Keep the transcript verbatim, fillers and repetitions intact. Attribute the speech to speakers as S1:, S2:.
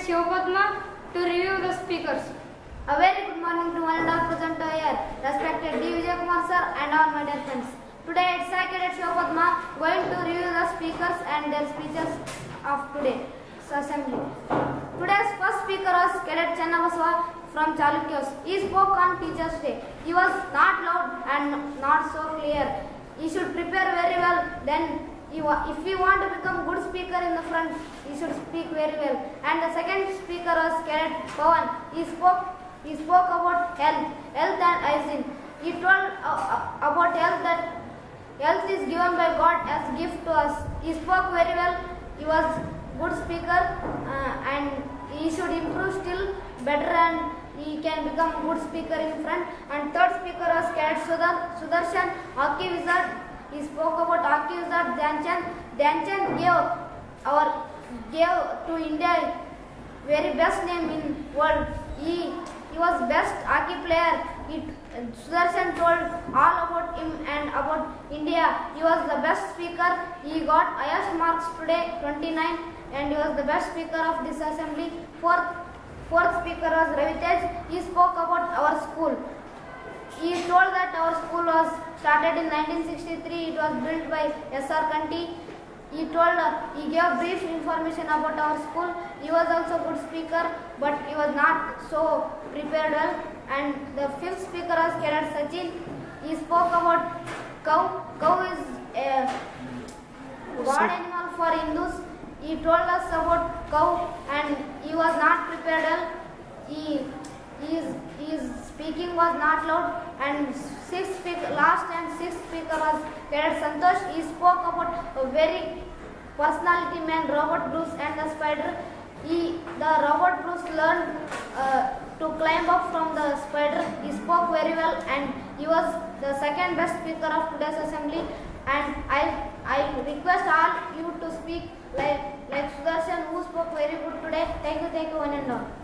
S1: Shivapadma to review the speakers.
S2: A very good morning to one and all present here, respected D. Vijay Kumar sir and all my dear friends. Today at Sai Cadet Shivapadma going to review the speakers and their speeches of today's assembly. Today's first speaker was Cadet Channabasava from Chalukyas. He spoke on Teachers' Day. He was not loud and not so clear. He should prepare very well. Then, if you want to become good speaker in the front, he should speak very well. And the second speaker was Cadet Pawan. He spoke. He spoke about health, health and hygiene. He told uh, about health that health is given by God as gift to us. He spoke very well. He was good speaker uh, and he should improve still better and he can become good speaker in front. And third speaker was Cadet Sudarshan, hockey wizard. He spoke about hockey wizard Dhyan Chand. Dhyan Chand gave our gave to India very best name in world. He he was best hockey player. He, Sudarshan told all about him and about India. He was the best speaker. He got highest marks today, twenty-nine, and he was the best speaker of this assembly. Fourth, fourth speaker was Ravitej. He spoke about our school. He told that our school was started in nineteen sixty-three. It was built by S R Kanti. He told, uh, he gave brief information about our school. He was also good speaker, but he was not so prepared well. And the fifth speaker was Cadet Sachin. He spoke about cow. Cow is a god animal for Hindus. He told us about cow, and he was not prepared well. He his his speaking was not loud. And sixth speaker, last and sixth speaker was Cadet Santosh. He spoke about a very personality man, Robert Bruce and the spider. He the Robert Bruce learned uh, to climb up from the spider. He spoke very well and he was the second best speaker of today's assembly. And I I request all you to speak like like Sudarshan, who spoke very good today. Thank you, thank you one and all.